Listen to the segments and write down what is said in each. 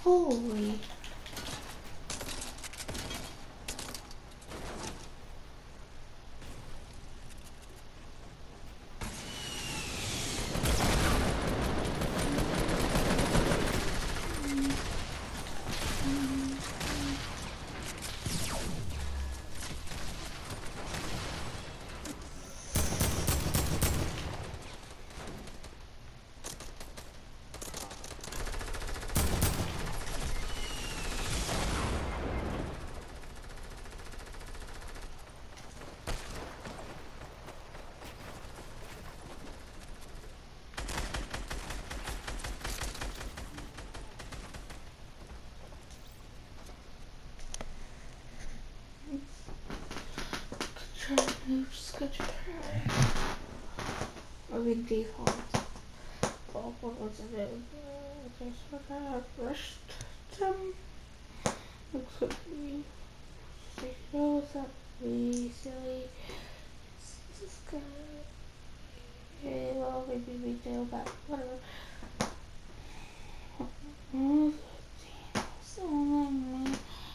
Holy. Just gonna try. Maybe default. Oh, what was it? Just what I rushed them. It could be. Shows up be silly. It's just gonna. Okay, well, maybe we do, but whatever. So I'm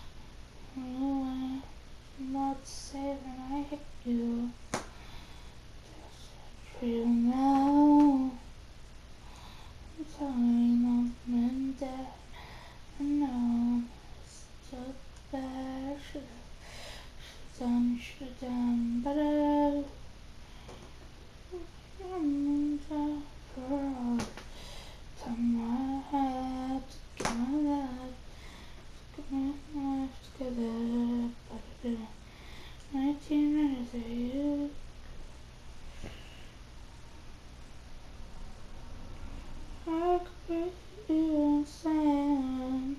not saying I hate you. You know, I'm telling mom that I know it's so bad. Should've done better. I'm for all the time I had to get my life together, but I didn't. 1993. I could break you inside.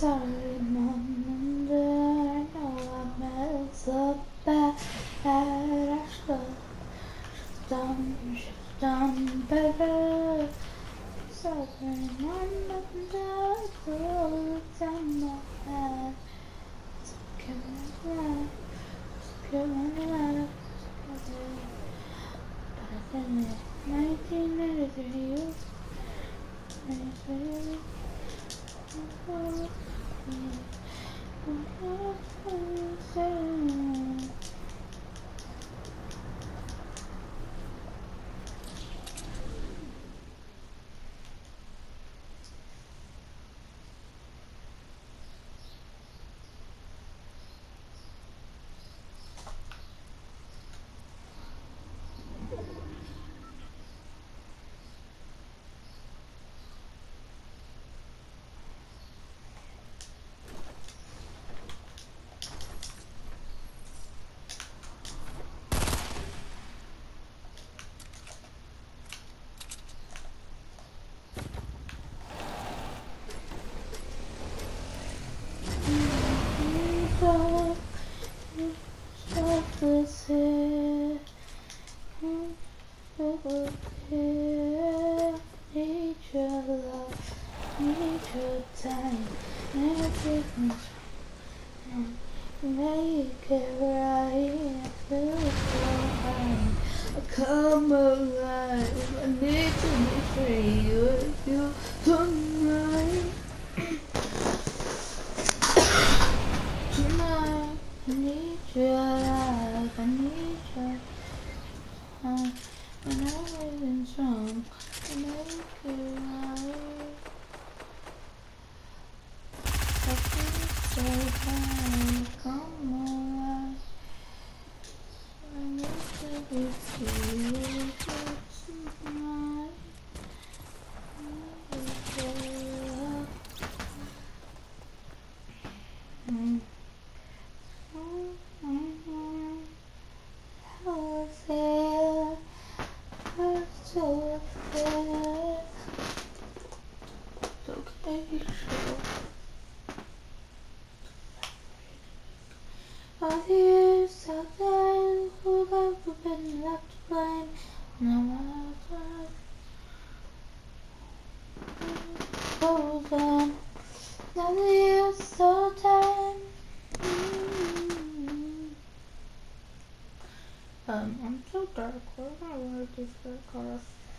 sorry, Mom and Dad. I know I messed up bad. I should've done better. Sorry, Mom and Dad, for all the time I had. So give me life, give me life, but I didn't. 1983, you. Need your love, need your time, everything. Make it right, I feel so high. I come alive, I need to be free with you tonight. Tonight, I need your love, I need your time. When everything's wrong, I make it right. I feel so high, come alive. I need to be free with you tonight. Need your love. How I feel, I'm so afraid. It's okay, sure. All the years out there who have been left to blame. Now I've hold on. Now the years so time. I'm so dark. Why am I wearing this dark color?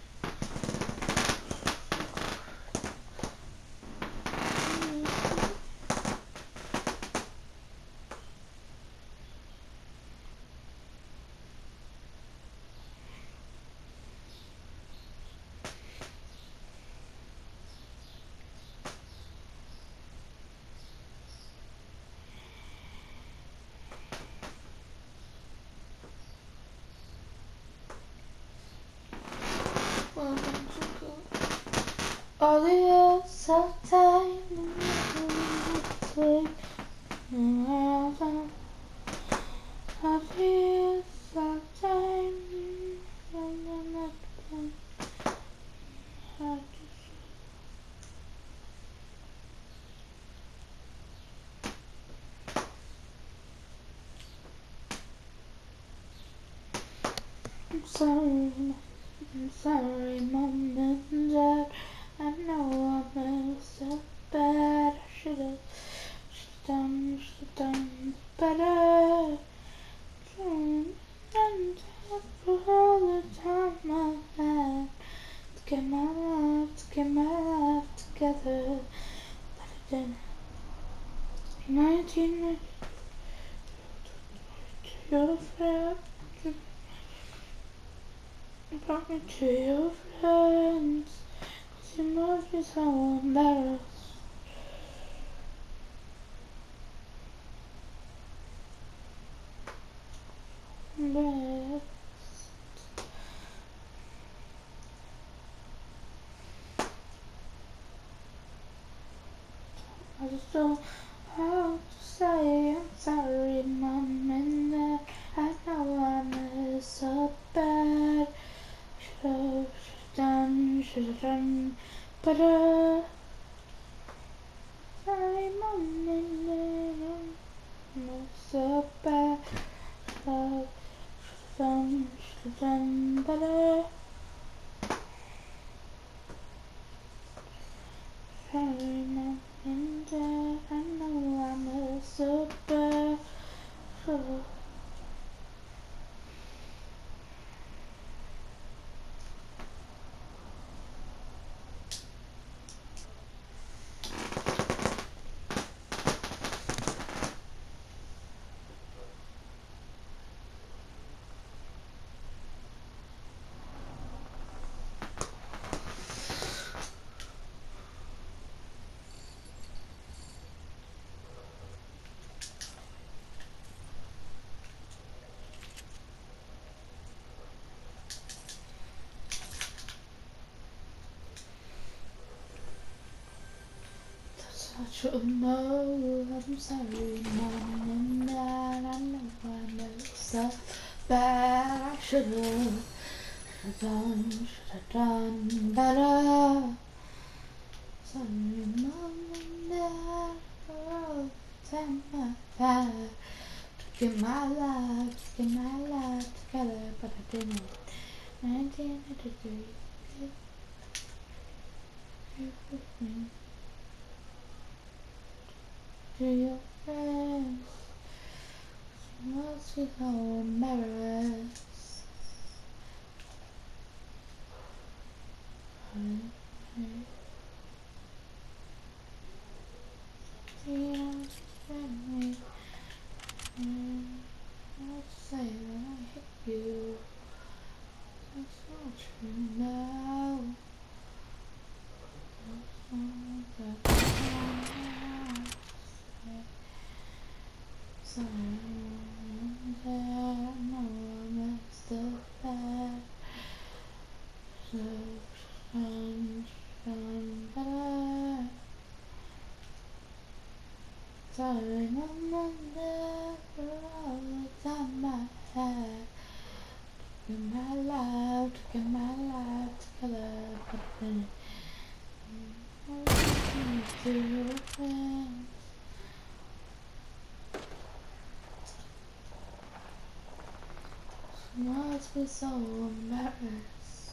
All the years of time all the years of time I'm sorry, Mom and Dad. I know I messed up bad. I should've done better. Trying and for all the time I had to get my life together, but I didn't. 19, your friend, brought me to your friends. 'Cause you must be so embarrassed. I just don't know how to say I'm sorry, Mom and Dad. I know I messed up bad. Should've done better. Sorry, Mom No, I'm sorry, Mom, and Dad. I know I messed so bad. I should've done better. Sorry, Mom and Dad, for all the time I had to get my life together, but I didn't. 1983, here with me to your friends. Must be so embarrassed. Friendly, and I'll say that I hate you. That's not true now. Sorry, I know I messed up bad. So, better. Sorry, Mama, for all the time I had. To get my life together, but then to your friends. She must be so embarrassed.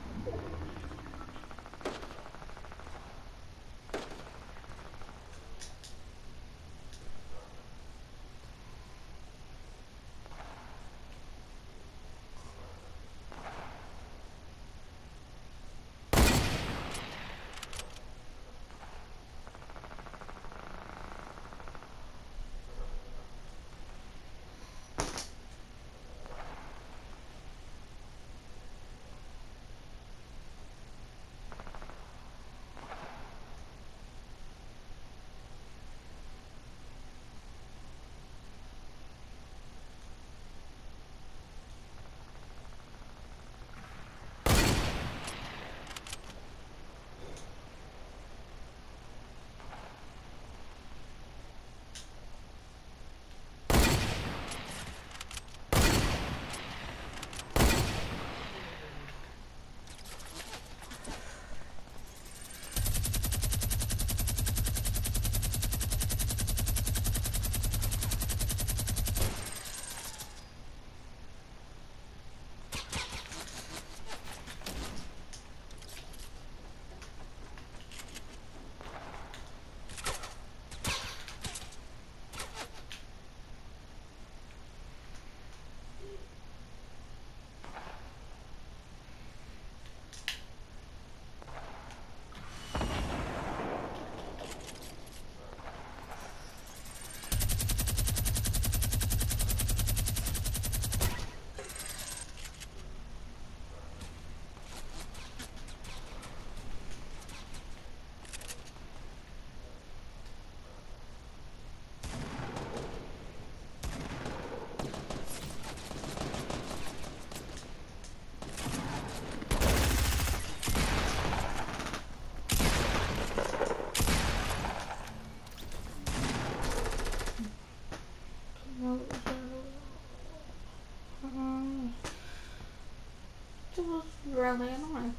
It was really annoying.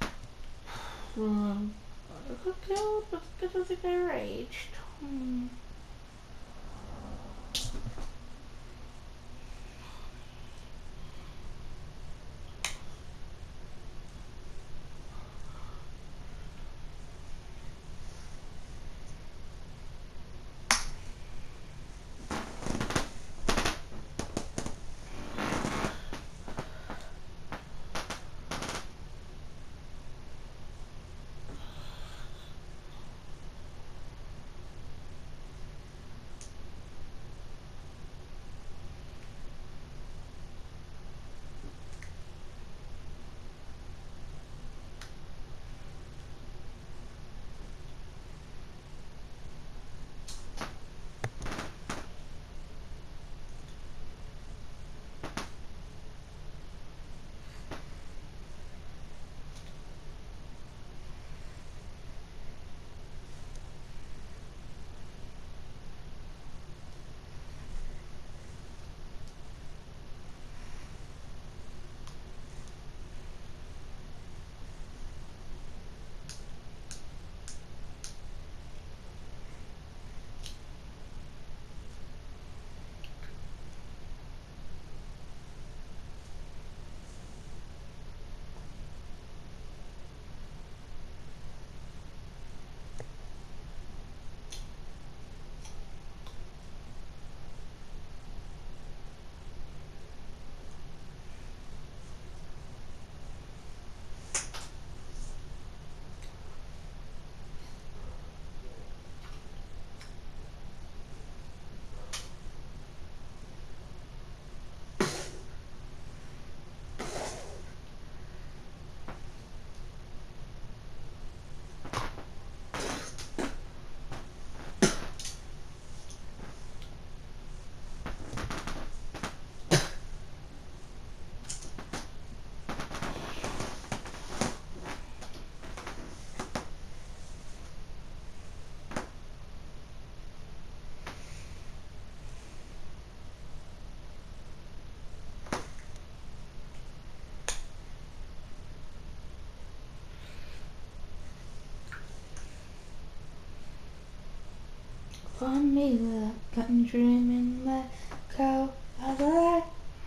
I got killed because of their rage. For me, like I'm dreaming, let go of the light.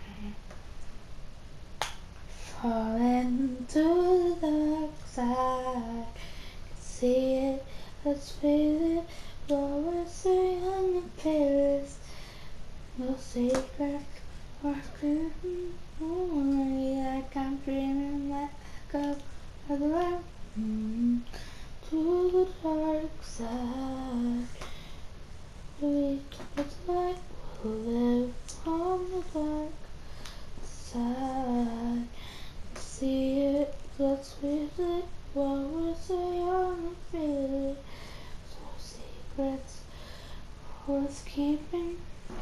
Falling to the dark side. See it, let's feel it. What we're so young and fearless. No secrets, or screaming. Only like I'm dreaming, let go of the light. To the dark side. We took the light, we'll live on the dark side. See it, let's visit it, what we say on the feeling. So secrets worth keeping.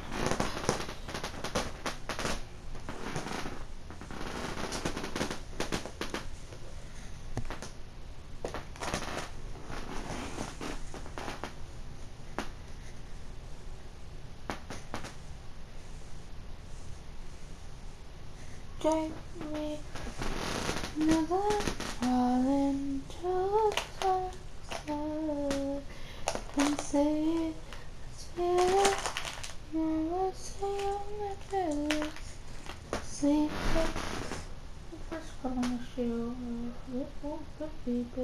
Take me another falling to the dark side. And say it, let's feel it, what we say on the feeling. Secrets. First one on the shoe. But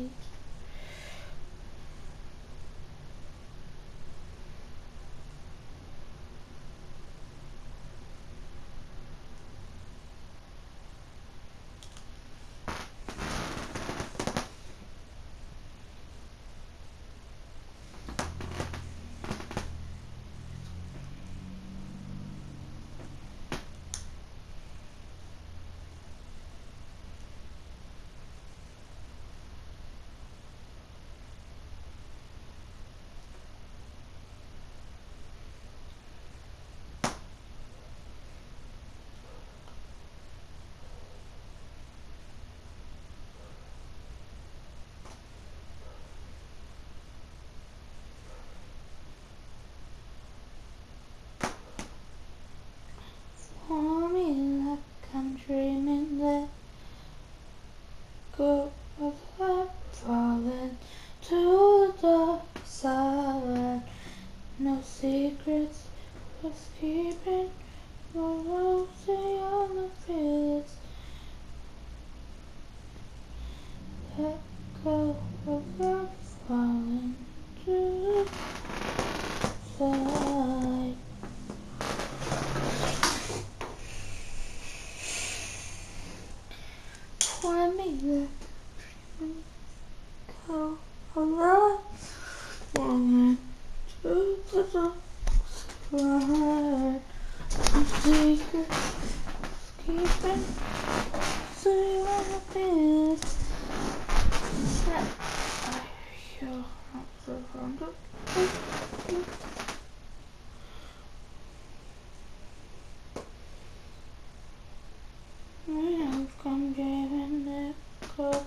for me, like I'm dreaming, let go of life, falling to the dark side. No secrets worth keeping, no rosy on the fields. Let go of life, falling to the side. For me, let go of life, falling to the dark side. No secrets keeping, see what the fields. Come giving it go.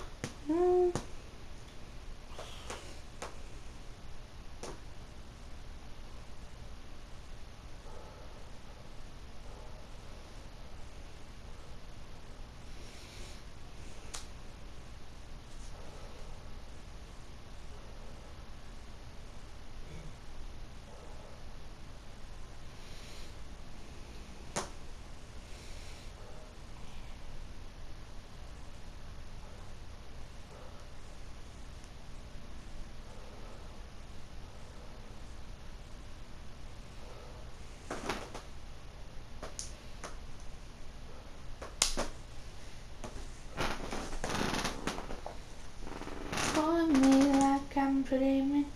For me, like I'm dreaming.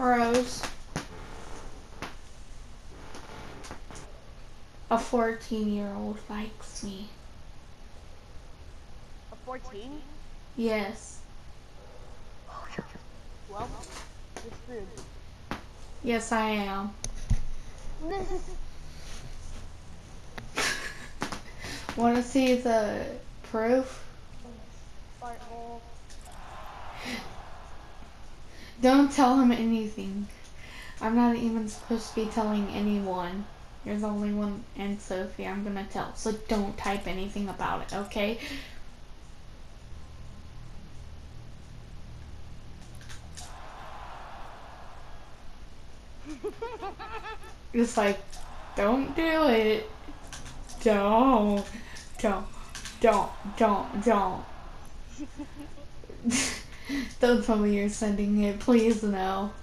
Rose. A 14-year-old likes me. A 14? Yes. Well, you're screwed. Yes, I am. Want to see the proof? Fart hole. Don't tell him anything. I'm not even supposed to be telling anyone. There's only one and Sophie I'm gonna tell. So don't type anything about it, okay? It's like, don't do it. Don't. Don't. Don't. Don't tell me you're sending it. Please, no.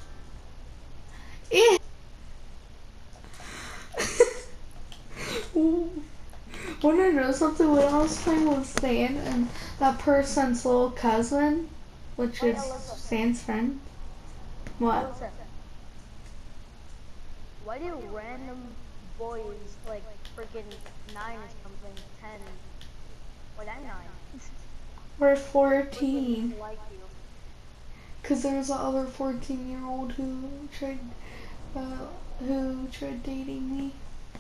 Wanna know something? When I was playing with Stan and that person's little cousin, which Wait, is Alyssa. Stan's friend. What? Alyssa, why do random boys like freaking 9 or something, 10? Wait, I'm 9. We're Freaking 14. like you. Cause there's the other 14-year-old who tried dating me.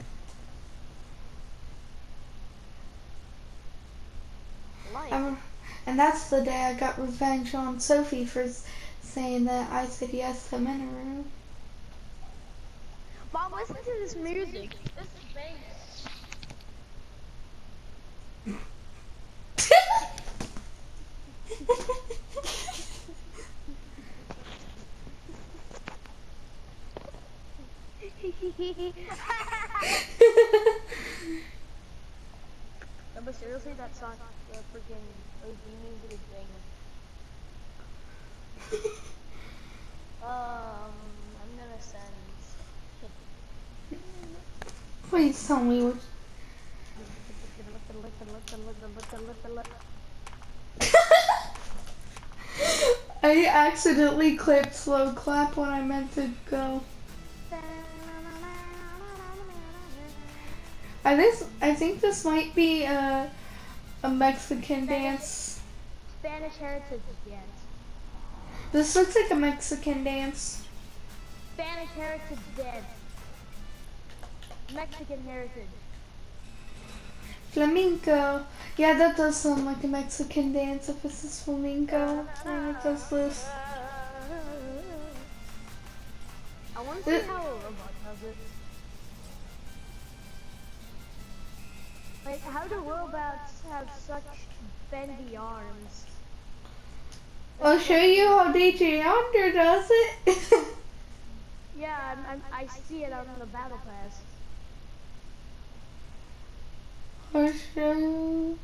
Like. And that's the day I got revenge on Sophie for saying that I said yes to him in a room. Mom, listen to this music. This is No, but seriously, that song, the freaking OG music is banging. I'm gonna send. Please tell me what. I accidentally clicked slow clap when I meant to go. I think this might be a Mexican dance. Spanish heritage dance. This looks like a Mexican dance. Spanish heritage dance. Mexican heritage. Flamenco. Yeah, that does sound like a Mexican dance if this is flamenco. And it does this. I want to see how a robot does it. Like, how do robots have such bendy arms? I'll show you how DJ Yonder does it. Yeah, I see it on the battle pass. I'll show you.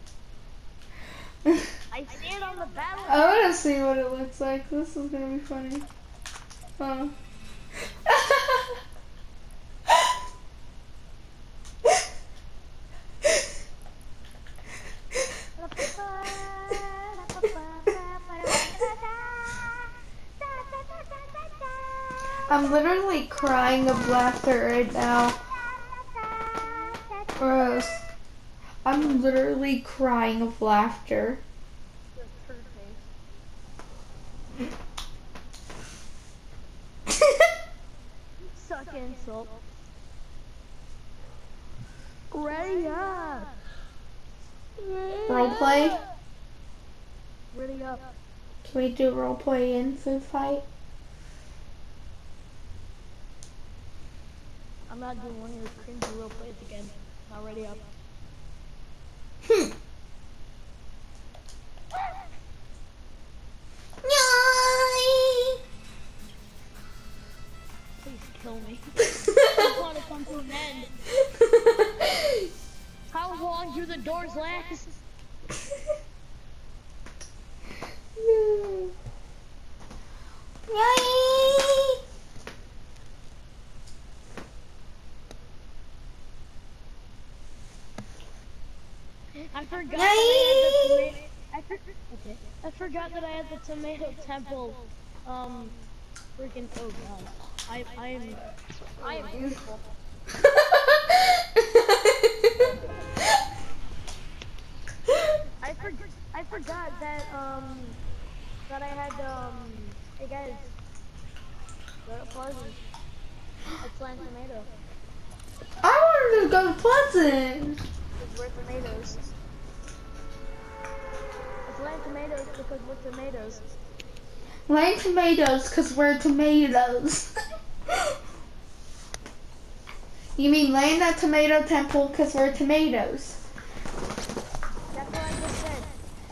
I see it on the battle pass. I want to see what it looks like. This is going to be funny. I'm literally crying of laughter right now. Gross. I'm literally crying of laughter. Suck insult. Ready up. Roleplay? Ready up. Can we do roleplay in Food Fight? I'm not doing one of your cringy roleplays again. Not ready up. Please kill me. I want to come to an end. How long do the doors last? I forgot that I had the tomato temple Freaking oh god. I am beautiful. I forgot that I had hey guys, go to Pleasant. Let's plant tomato. I wanted to go to Pleasant. Because we're tomatoes. Let's plant tomatoes because we're tomatoes. Land tomatoes because we're tomatoes. You mean land that tomato temple because we're tomatoes? That's what I just said.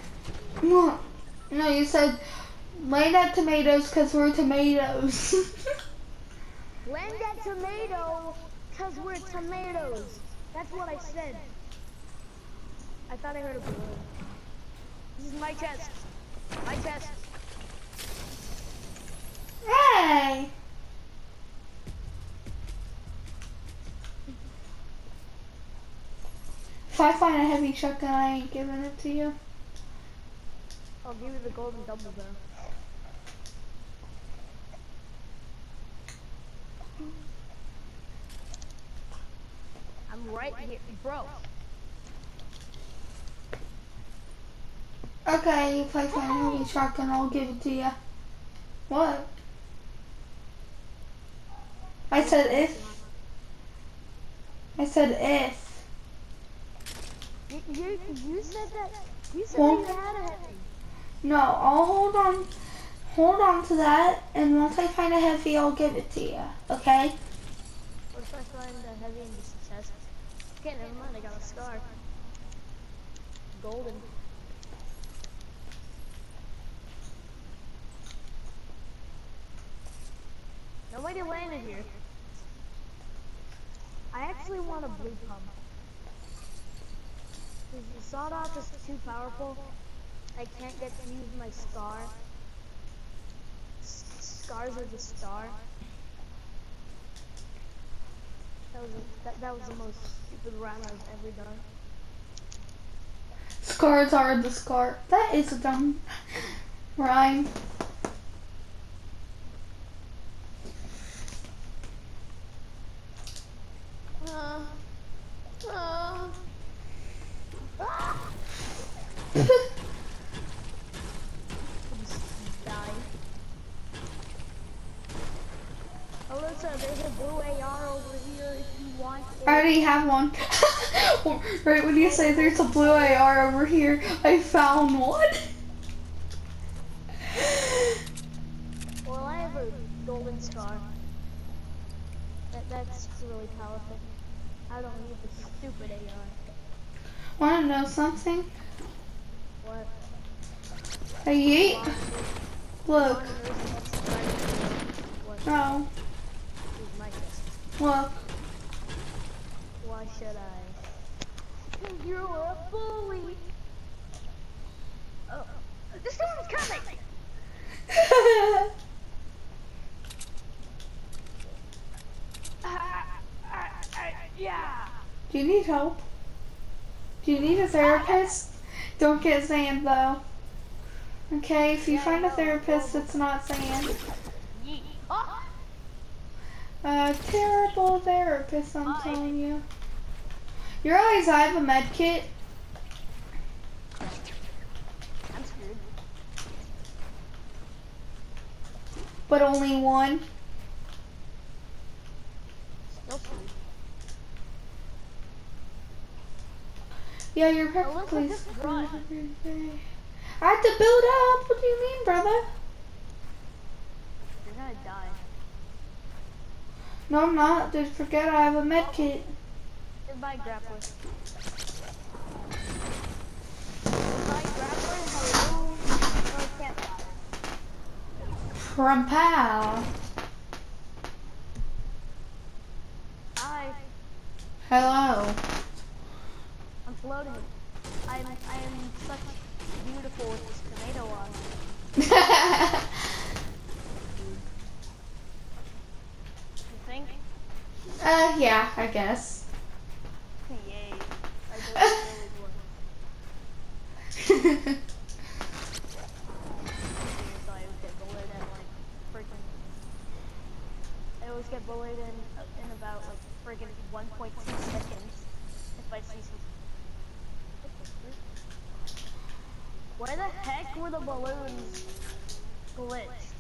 No, you said land that tomatoes because we're tomatoes. Land that tomato because we're tomatoes. That's what I said. I thought I heard a balloon. This is my chest. My chest. Hey! If I find a heavy shotgun, I ain't giving it to you. I'll give you the golden double though. I'm right here, bro. Okay, if I find a heavy shotgun, I'll give it to you. What? I said if. I said if. You said that. You said Well, that you had a heavy. No, I'll hold on to that, and once I find a heavy, I'll give it to you. Okay? What if I find a heavy in this chest? Okay, never mind. I got a scar. Golden. Nobody landed here. I actually want a blue pump. The sawed off is too powerful. I can't get to use my scar. Scars are the star. That was the most stupid rhyme I've ever done. Scars are the scar. That is a dumb rhyme. Alyssa, there's a blue AR over here if you want it. I already have one. Right when you say there's a blue AR over here, I found one. Well, I have a golden scar. That's really powerful. I don't need the stupid AR. Wanna know something? What? Hey, yeet. Look. What? No. Here's my chest. Look. Why should I? You're a bully. Oh, the storm's coming. Yeah. Do you need help? Do you need a therapist? Don't get Zan though. Okay, if you find a therapist, it's not Zan. A terrible therapist, I'm telling you. You realize I have a med kit? I'm screwed. But only one. Still screwed. Yeah, you're perfectly just screwed. run. I have to build up. What do you mean, brother? You're gonna die. No, I'm not. Just forget I have a med kit. Goodbye, grappler. Goodbye, grappler. Hello. No, I can't die. From pal. Hi. Hello. I'm floating. I am such beautiful with this tomato on. You think? Yeah, I guess. Yay. I just really would. So I would get bullet at like freaking get bullied in about like friggin' 1.2 seconds if I see some. Why the heck were the balloons glitched?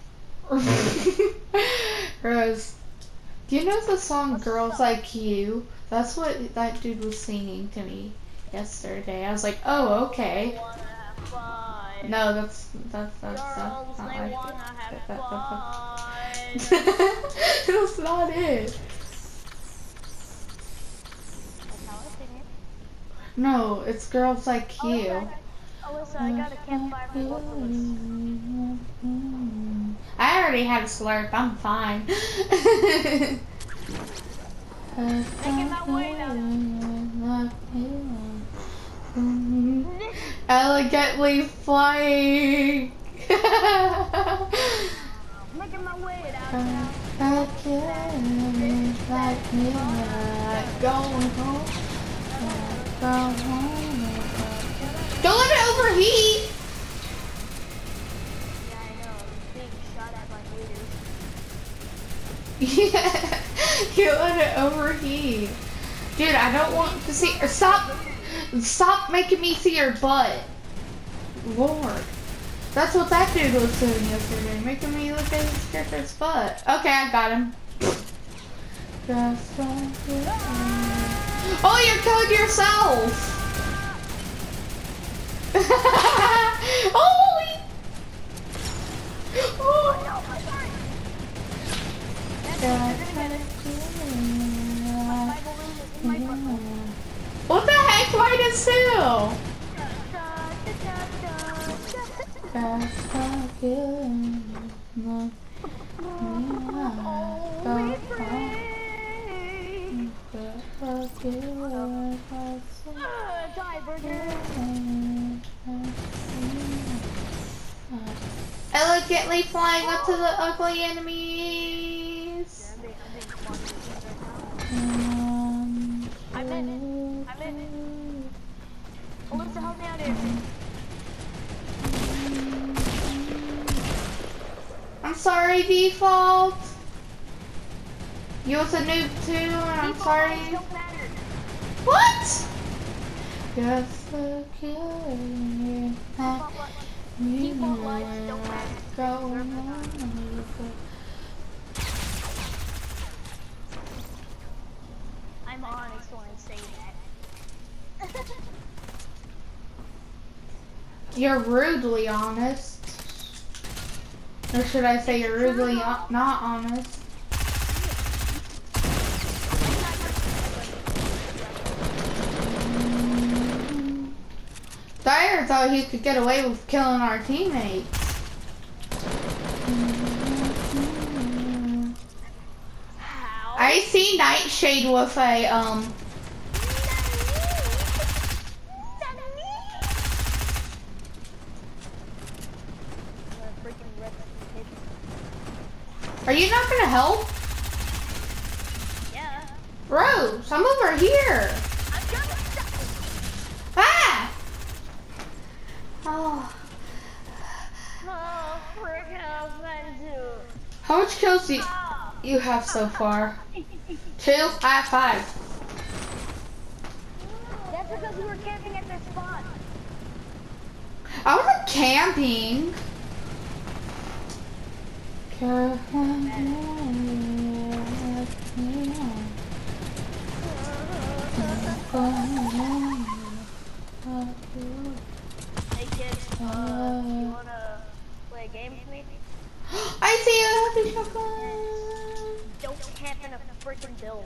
Rose, do you know the song Girls Like You? That's what that dude was singing to me yesterday. I was like, oh, okay. Wanna have fun. No, that's Girls, not they like wanna have it. fun. That's not it. That's how I sing it. No, it's Girls Like You. Alyssa, I got a campfire for both of us. I already had a slurp. I'm fine. Making my way down. Elegantly flying. Making my way downtown. Going home. Don't let it overheat. Yeah, I know. I'm being shot at by haters. Yeah, you let it overheat. Dude, I don't want to see. Stop making me see your butt. Lord. That's what that dude was doing yesterday, making me look at his character's butt. Okay, I got him. Oh, you're killing yourself! Holy! Oh. What the heck, Midas Sue? Elegantly flying up to the ugly enemies. I'm in. Alyssa, help me out here. I'm sorry, Default. You was a noob too, and I'm sorry. What? Just look here. Default lives don't matter. I'm honest when I say that. You're rudely honest. Or should I say you're rudely not honest? Dyer thought he could get away with killing our teammates. How? I see Nightshade with a Are you not gonna help? Yeah. Rose, I'm over here. I'm coming. Ah! Oh. Oh, frick, how's that do? How much kills do you have so far? 2? I have 5. That's because we were camping at their spot. I wasn't camping. Hey kids, you wanna play a game with me? I see you, happy chocolate. Don't camp in a freaking building.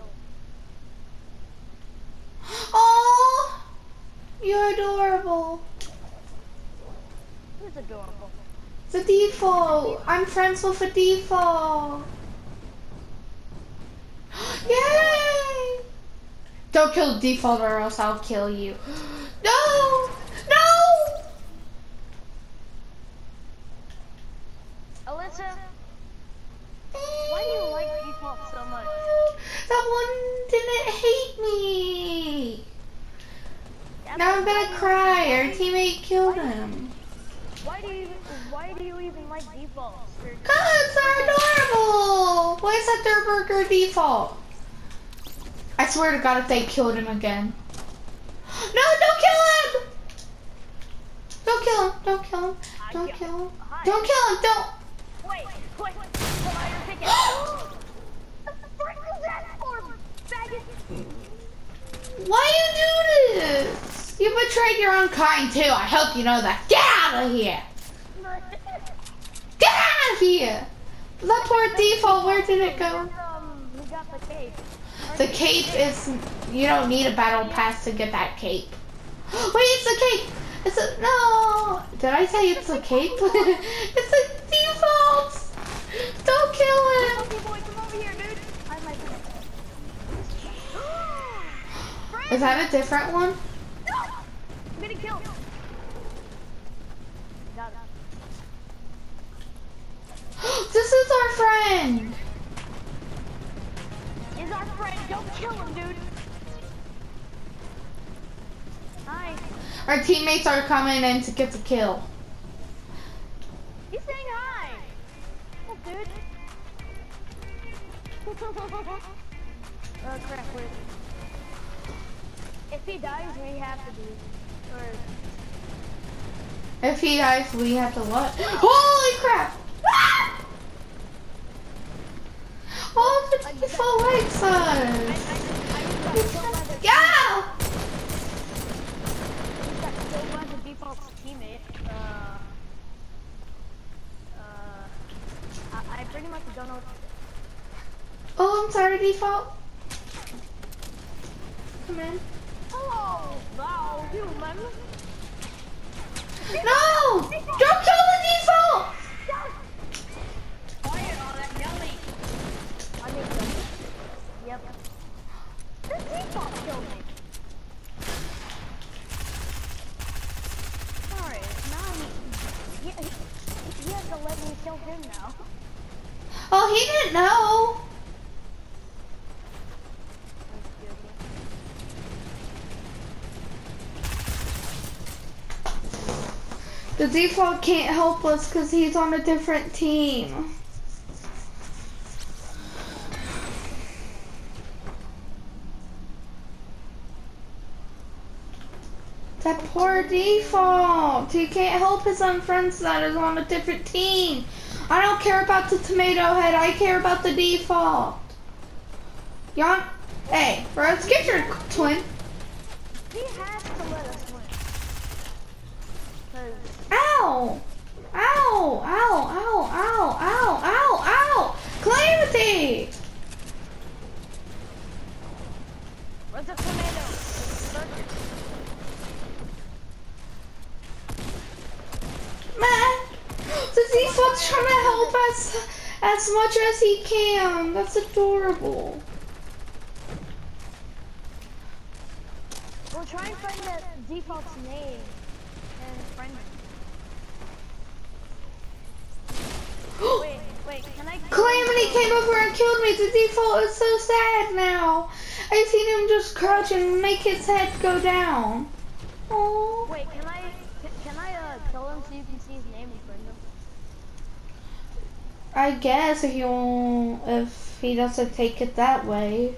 Oh, you're adorable. Who's adorable? The default. I'm friends with the default. Yay! Don't kill the default or else I'll kill you. No! No! Alyssa, why do you like default so much? That one didn't hate me. Yeah, Now I'm gonna cry. Our teammate killed him. Why do you even like my defaults. Cause they're adorable. Why is that their burger default? I swear to God, if they killed him again. No, don't kill him! Don't kill him! Don't kill him! Don't kill him! Don't kill him! Don't! Wait! Pull out your ticket. What the frick was that for, faggot? Why you do this? You betrayed your own kind too. I hope you know that. Get out of here! Get out of here! That poor default, where did it go? We got the cape. The cape is, you don't need a battle pass to get that cape. Wait, it's the cape! It's a, no! Did I say it's a cape? It's a default! Don't kill him! Okay, boy, come over here, dude. I have my friend. Is that a different one? No! I'm getting killed. Got it. This is our friend! Is our friend. Don't kill him, dude. Hi. Our teammates are coming in to get the kill. He's saying hi. Oh, dude. Oh, crap, wait. If he dies, we have to do. Or... If he dies, we have to what? Holy crap! Ah! Oh, the default likes us! Yeah! I pretty much don't know. Oh, I'm sorry, default. Come in. Oh, wow, human. No! Don't kill the default! Quiet on that jelly. I mean, yep. The default killed me. Sorry, now he has to let me kill him now. Oh, he didn't know. The default can't help us because he's on a different team. That poor default. He can't help his own friends that is on a different team. I don't care about the tomato head. I care about the default. Yon, hey, let's get your twin. He has to let us win. Ow! Ow! Ow! Ow! Ow! Ow! Ow! Ow! Calamity! Where's the tomato? Man, the default's trying to help us as much as he can. That's adorable. We'll try and find the default's name and friend him. Wait, can I? Calamity came over and killed me. The default is so sad now. I seen him just crouch and make his head go down. Oh. Wait, can I kill him so you can see his name and friend him? I guess if he doesn't take it that way.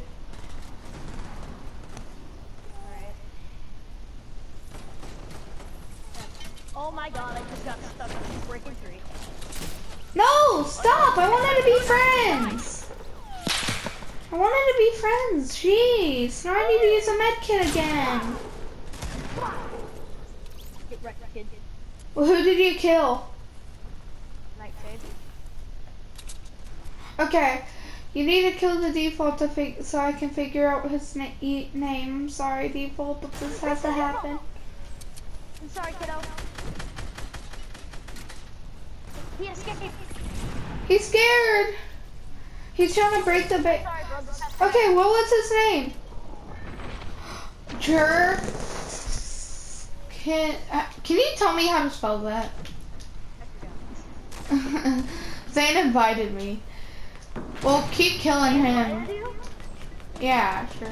Alright. Oh my god, I just got stuck in a freaking tree. No, stop! I wanted to be friends. I wanted to be friends. Jeez, now I need to use a med kit again. Get wrecked, kid. Well, who did you kill? Nightshade. Okay, you need to kill the default to so I can figure out his name. Sorry, default, but this has to happen. I'm sorry, kiddo. He escaped. He's scared. He's trying to break the bait. Sorry, bro. Okay, what was his name? Can you tell me how to spell that? Zane invited me. Well, keep killing him. Yeah, sure.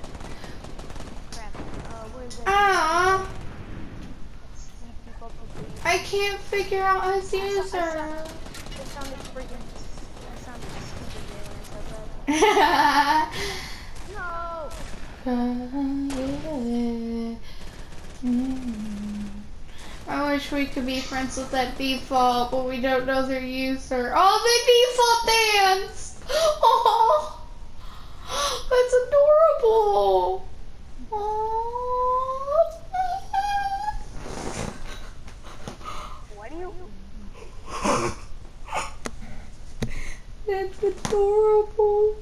Crap. Where is it? Ah. Default to I can't figure out his user. That sounded freaking. That sounded stupid when I said that. No. I wish we could be friends with that default, but we don't know their user. Oh, the default dance! Oh, that's adorable. Oh. What do you? That's adorable.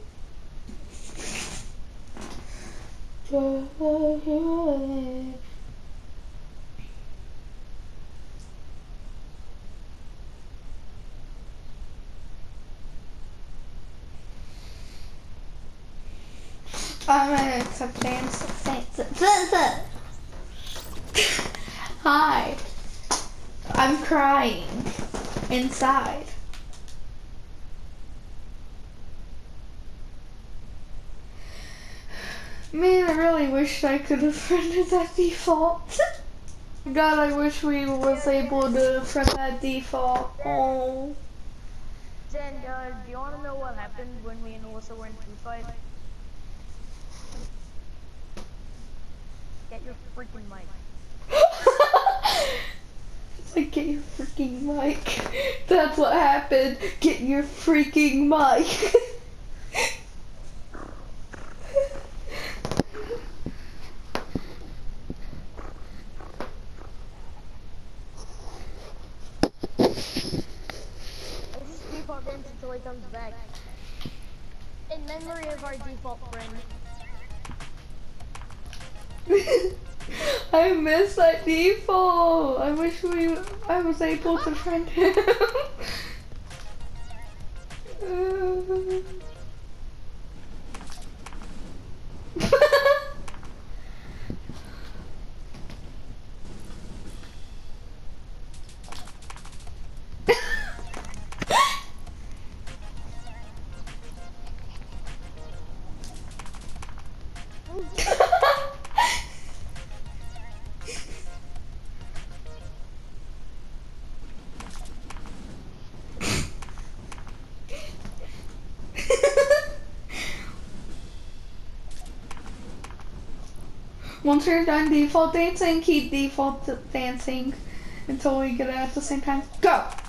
I'm gonna accept dance. Hi. I'm crying inside. Man, I really wish I could have friended that default. God, I wish we was able to friend that default. Oh. Jen, do you want to know what happened when me and Alyssa were in food fight? Get your freaking mic. It's like, get your freaking mic. That's what happened. Get your freaking mic. Let's just default dance until he comes back. In memory of our default friend. I miss that default. I wish I was able to friend him. Once you're done default dancing, keep default dancing until we get it at the same time. Go!